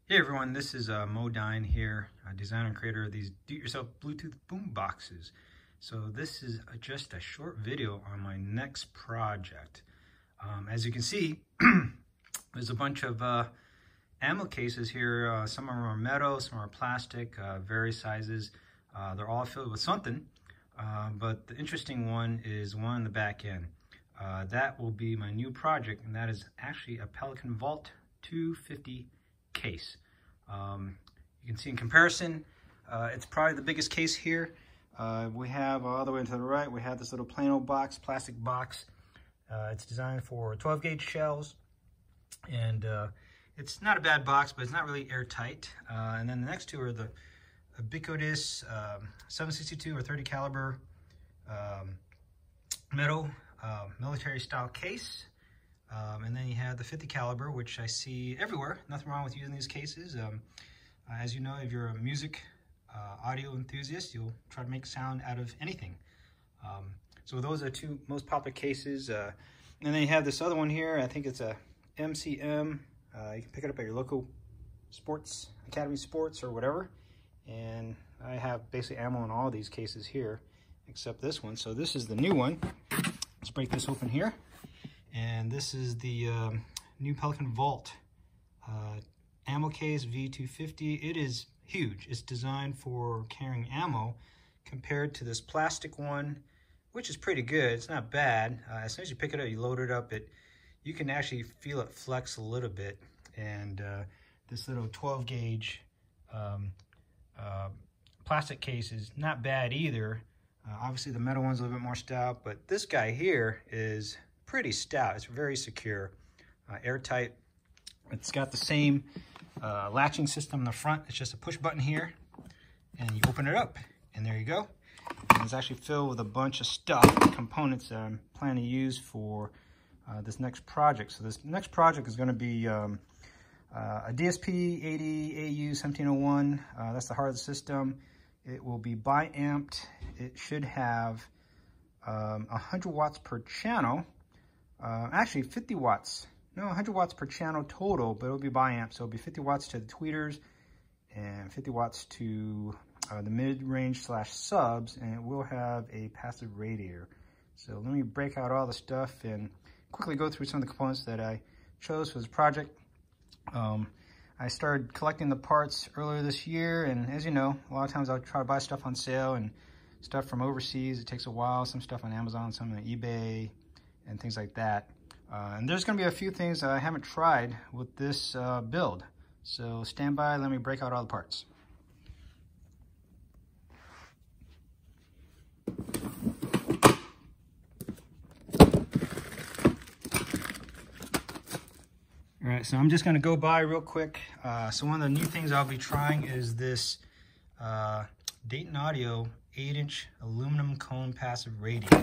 Hey everyone, this is Modine here, designer and creator of these do-it-yourself Bluetooth boom boxes. So this is just a short video on my next project. As you can see, there's a bunch of ammo cases here. Some of them are metal, some are plastic, various sizes. They're all filled with something, but the interesting one is one in the back end. That will be my new project, and that is actually a Pelican V250 case. You can see in comparison, it's probably the biggest case here. We have all the way to the right, we have this little plain old box, plastic box. It's designed for 12 gauge shells, and it's not a bad box, but it's not really airtight. And then the next two are the ubiquitous 7.62 or 30 caliber metal military style case. And then you have the 50 caliber, which I see everywhere. Nothing wrong with using these cases. As you know, if you're a music audio enthusiast, you'll try to make sound out of anything. So those are the two most popular cases. And then you have this other one here. I think it's a MCM. You can pick it up at your local sports, Academy Sports or whatever. And I have basically ammo in all these cases here, except this one. So this is the new one. Let's break this open here. And this is the new Pelican Vault ammo case V250. It is huge. It's designed for carrying ammo compared to this plastic one, which is pretty good. It's not bad. As soon as you pick it up, you load it up, you can actually feel it flex a little bit. And this little 12 gauge plastic case is not bad either. Obviously the metal one's a little bit more stout, but this guy here is pretty stout. It's very secure, airtight. It's got the same latching system in the front. It's just a push button here, and you open it up, and there you go. And it's actually filled with a bunch of stuff, components that I'm planning to use for this next project. So this next project is going to be a DSP ADAU1701. That's the heart of the system. It will be bi-amped. It should have 100 watts per channel. Actually 50 watts, no, 100 watts per channel total, but it'll be bi-amp, so it'll be 50 watts to the tweeters and 50 watts to the mid-range / subs, and it will have a passive radiator. So let me break out all the stuff and quickly go through some of the components that I chose for this project. I started collecting the parts earlier this year, and as you know, a lot of times I'll try to buy stuff on sale and stuff from overseas. It takes a while, some stuff on Amazon, some on eBay, and things like that. And there's going to be a few things I haven't tried with this build. So stand by, let me break out all the parts. All right, so I'm just going to go by real quick. So one of the new things I'll be trying is this Dayton Audio 8-inch aluminum cone passive radiator.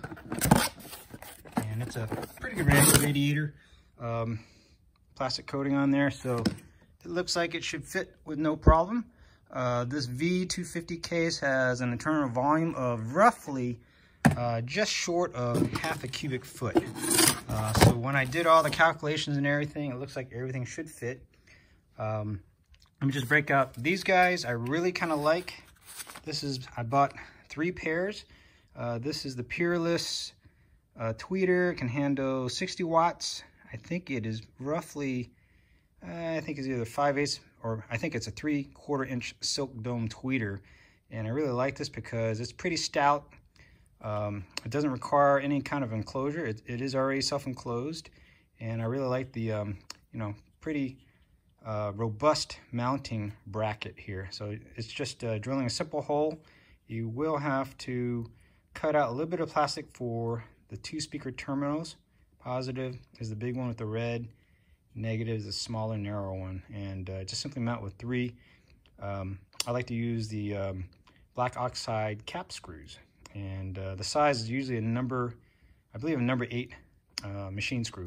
And it's a pretty good radiator, plastic coating on there, so it looks like it should fit with no problem. This V250 case has an internal volume of roughly just short of half a cubic foot. So when I did all the calculations and everything, it looks like everything should fit. Let me just break out these guys. I really kind of like. I bought 3 pairs. This is the Peerless tweeter. It can handle 60 watts. I think it is roughly, I think it's either 5/8 or I think it's a 3/4 inch silk dome tweeter. And I really like this because it's pretty stout. It doesn't require any kind of enclosure. It is already self-enclosed. And I really like the, pretty robust mounting bracket here. So it's just drilling a simple hole. You will have to cut out a little bit of plastic for the 2 speaker terminals. Positive is the big one with the red, negative is the smaller, narrow one, and just simply mount with 3. I like to use the black oxide cap screws, and the size is usually a number, I believe a number 8 machine screw.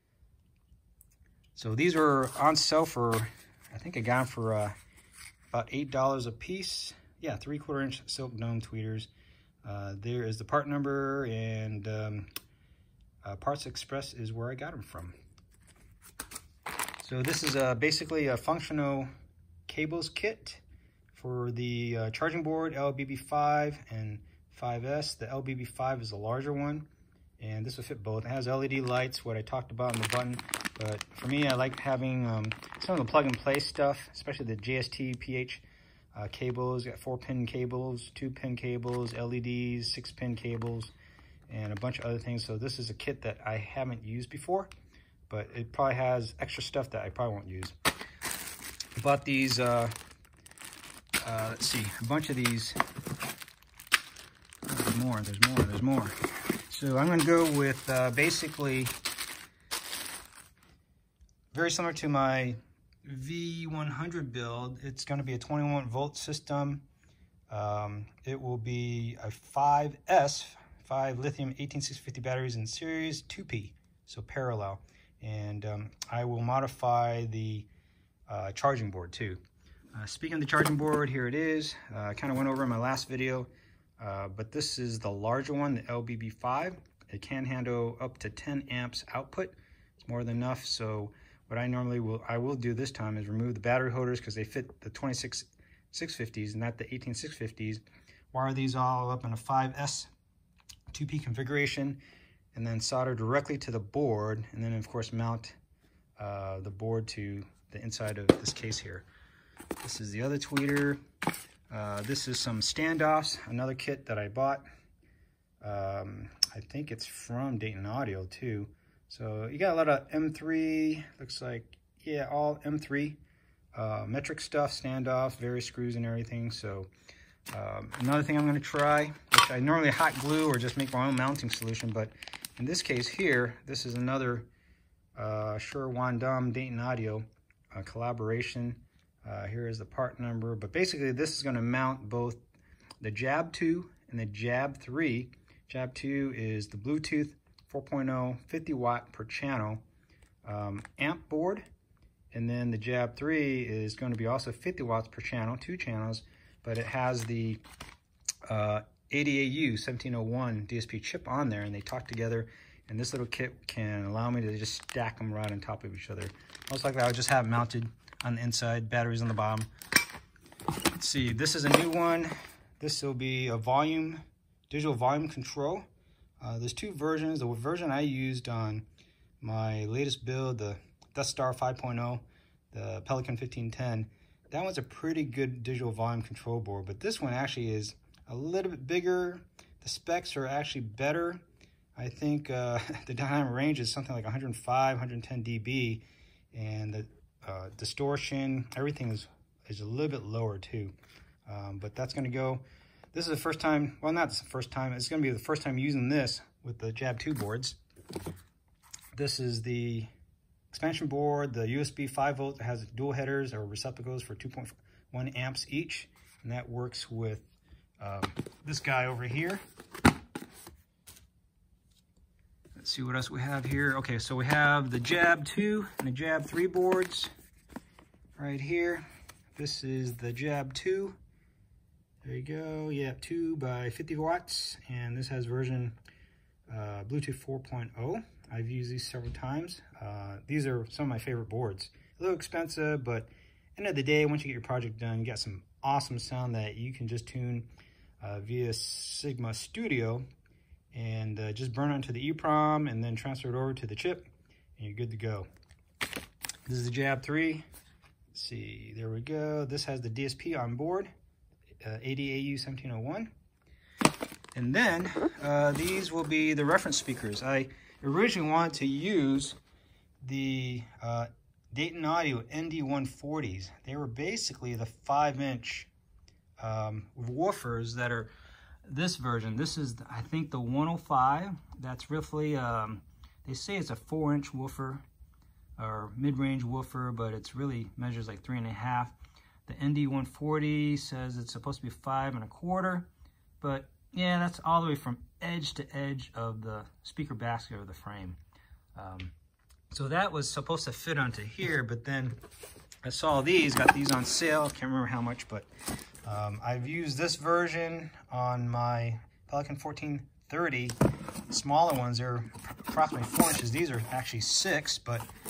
So these are on sale for, I think I got them for about $8 a piece. Yeah, 3/4 inch silk dome tweeters. There is the part number, and Parts Express is where I got them from. So this is basically a functional cables kit for the charging board LBB5 and 5S. The LBB5 is the larger one, and this will fit both. It has LED lights, what I talked about in the button, but for me, I like having some of the plug-and-play stuff, especially the JST PH cables. Got 4-pin cables, 2-pin cables, LEDs, 6-pin cables, and a bunch of other things. So this is a kit that I haven't used before, but it probably has extra stuff that I probably won't use. I bought these, let's see, a bunch of these. Oh, there's more. So I'm gonna go with basically very similar to my V100 build. It's gonna be a 21 volt system. It will be a 5S, 5 lithium 18650 batteries in series, 2P, so parallel. And I will modify the charging board too. Speaking of the charging board, here it is. I kind of went over in my last video, but this is the larger one, the LBB5. It can handle up to 10 amps output. It's more than enough. So what I will do this time is remove the battery holders because they fit the 26650s, not the 18650s. Wire these all up in a 5S 2P configuration, and then solder directly to the board, and then of course mount the board to the inside of this case here. This is the other tweeter. This is some standoffs, another kit that I bought. I think it's from Dayton Audio too. So you got a lot of M3, looks like, yeah, all M3 metric stuff, standoffs, various screws and everything. So another thing I'm going to try, which I normally hot glue or just make my own mounting solution, but in this case here, this is another Shure-Wandom Dayton Audio collaboration. Here is the part number, but basically this is going to mount both the Jab 2 and the Jab 3. Jab 2 is the Bluetooth 4.0 50 watt per channel amp board, and then the Jab 3 is going to be also 50 watts per channel, 2 channels, but it has the ADAU1701 DSP chip on there, and they talk together, and this little kit can allow me to just stack them right on top of each other. Most likely I'll just have it mounted on the inside, batteries on the bottom. Let's see, this is a new one. This will be a digital volume control. There's 2 versions. The version I used on my latest build, the Death Star 5.0, the Pelican 1510, that one's a pretty good digital volume control board, but this one actually is a little bit bigger. The specs are actually better. I think the dynamic range is something like 105, 110 dB, and the distortion, everything is a little bit lower too. But that's going to go. This is the first time, well, not the first time, it's going to be the first time using this with the Jab 2 boards. This is the expansion board, the USB 5 volt that has dual headers or receptacles for 2.1 amps each, and that works with this guy over here. Let's see what else we have here. Okay, so we have the Jab 2 and the Jab 3 boards right here. This is the Jab 2. There you go. Yeah, 2 by 50 watts, and this has version Bluetooth 4.0. I've used these several times. These are some of my favorite boards. A little expensive, but end of the day, once you get your project done, you got some awesome sound that you can just tune via Sigma Studio, and just burn it onto the EEPROM and then transfer it over to the chip, and you're good to go. This is the Jab 3. Let's see, there we go. This has the DSP on board, ADAU1701. And then these will be the reference speakers. I originally wanted to use the Dayton Audio ND140s. They were basically the 5-inch woofers that are this version. This is, I think, the 105. That's roughly, they say it's a 4-inch woofer or mid-range woofer, but it's really measures like 3.5. The ND140 says it's supposed to be 5 1/4, but yeah, that's all the way from edge to edge of the speaker basket or the frame. So that was supposed to fit onto here, but then I saw these, got these on sale. Can't remember how much, but I've used this version on my Pelican 1430. Smaller ones are approximately 4 inches. These are actually 6, but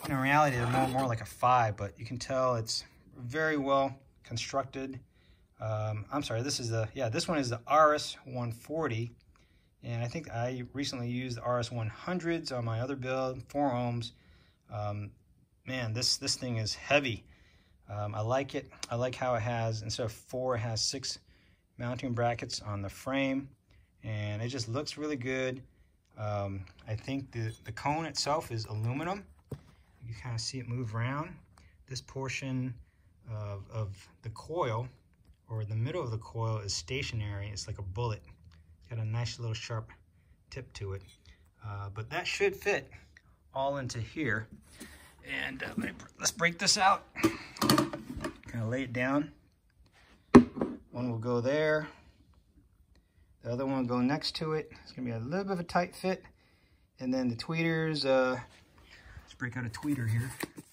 In reality, they're more like a 5, but you can tell it's very well constructed. I'm sorry, this one is the RS140, and I think I recently used the RS100s on my other build, 4 ohms. Man, this thing is heavy. I like it. I like how it has, instead of 4, it has 6 mounting brackets on the frame, and it just looks really good. I think the cone itself is aluminum. You kind of see it move around. This portion of the coil, or the middle of the coil, is stationary. It's like a bullet. It's got a nice little sharp tip to it. But that should fit all into here. And let's break this out. Kind of lay it down. One will go there. The other one will go next to it. It's gonna be a little bit of a tight fit. And then the tweeters, let's break out a tweeter here.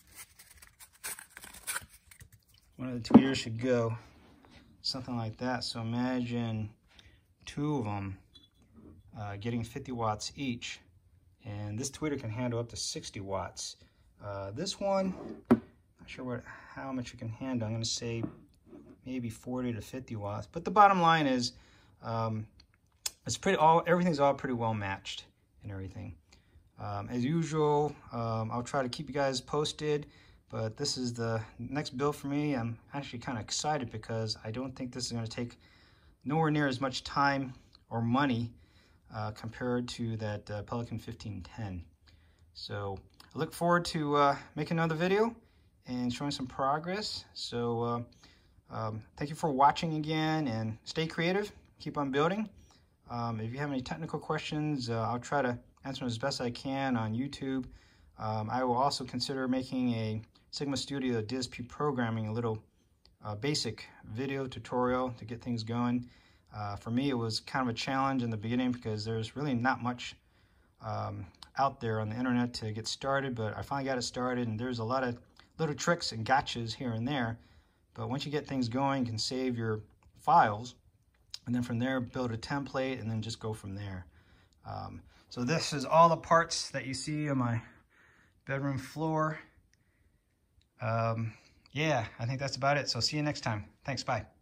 One of the tweeters should go something like that. So imagine 2 of them getting 50 watts each. And this tweeter can handle up to 60 watts. This one, not sure how much it can handle. I'm gonna say maybe 40 to 50 watts. But the bottom line is, everything's all pretty well matched and everything. As usual, I'll try to keep you guys posted, but this is the next build for me. I'm actually kind of excited because I don't think this is going to take nowhere near as much time or money compared to that Pelican 1510. So I look forward to making another video and showing some progress. So thank you for watching again, and stay creative, keep on building. If you have any technical questions, I'll try to answer them as best I can on YouTube. I will also consider making a Sigma Studio DSP programming, a little basic video tutorial to get things going. For me, it was kind of a challenge in the beginning because there's really not much out there on the internet to get started, but I finally got it started, and there's a lot of little tricks and gotchas here and there. But once you get things going, you can save your files, and then from there build a template, and then just go from there. So this is all the parts that you see on my bedroom floor. Yeah, I think that's about it. So see you next time. Thanks, bye.